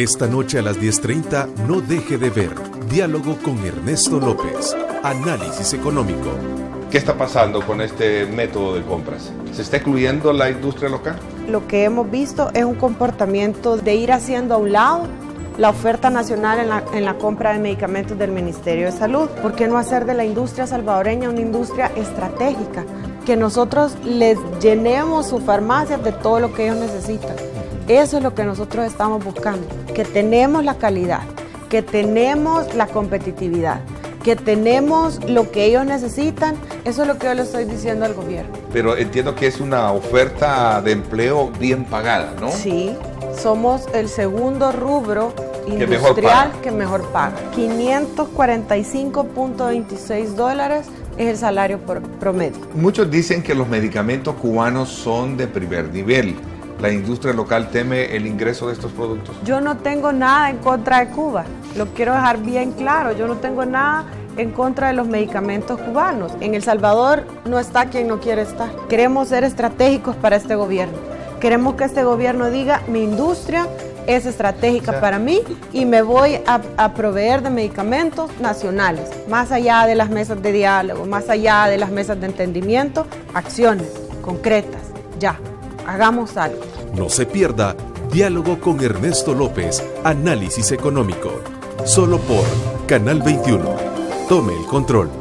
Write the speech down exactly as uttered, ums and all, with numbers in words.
Esta noche a las diez treinta, no deje de ver Diálogo con Ernesto López. Análisis económico. ¿Qué está pasando con este método de compras? ¿Se está excluyendo la industria local? Lo que hemos visto es un comportamiento de ir haciendo a un lado la oferta nacional en la, en la compra de medicamentos del Ministerio de Salud. ¿Por qué no hacer de la industria salvadoreña una industria estratégica? Que nosotros les llenemos sus farmacias de todo lo que ellos necesitan. Eso es lo que nosotros estamos buscando, que tenemos la calidad, que tenemos la competitividad, que tenemos lo que ellos necesitan. Eso es lo que yo le estoy diciendo al gobierno. Pero entiendo que es una oferta de empleo bien pagada, ¿no? Sí, somos el segundo rubro industrial que mejor paga. quinientos cuarenta y cinco punto veintiséis dólares es el salario por promedio. Muchos dicen que los medicamentos cubanos son de primer nivel. ¿La industria local teme el ingreso de estos productos? Yo no tengo nada en contra de Cuba, lo quiero dejar bien claro, yo no tengo nada en contra de los medicamentos cubanos. En El Salvador no está quien no quiere estar. Queremos ser estratégicos para este gobierno. Queremos que este gobierno diga, mi industria es estratégica, o sea, para mí y me voy a, a proveer de medicamentos nacionales, más allá de las mesas de diálogo, más allá de las mesas de entendimiento, acciones concretas, ya. Hagamos algo. No se pierda Diálogo con Ernesto López, Análisis económico. Solo por Canal veintiuno. Tome el control.